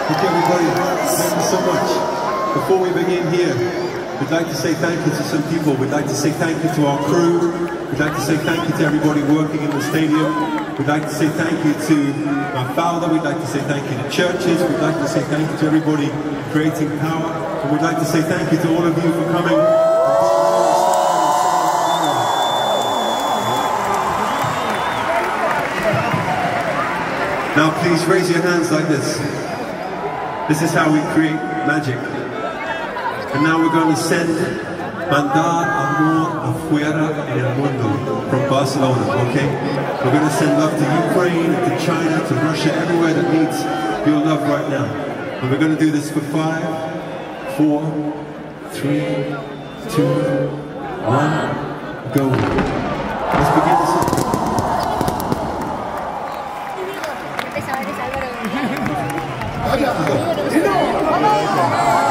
Okay, everybody, thank you so much. Before we begin here, we'd like to say thank you to some people. We'd like to say thank you to our crew. We'd like to say thank you to everybody working in the stadium. We'd like to say thank you to my father. We'd like to say thank you to churches. We'd like to say thank you to everybody creating power. And we'd like to say thank you to all of you for coming. Now please raise your hands like this. This is how we create magic. And now we're going to send Mandar Amor Afuera en el Mundo from Barcelona, okay? We're going to send love to Ukraine, to China, to Russia, everywhere that needs your love right now. And we're going to do this for 5, 4, 3, 2, 1, go. Let's begin the song. ¡Vamos!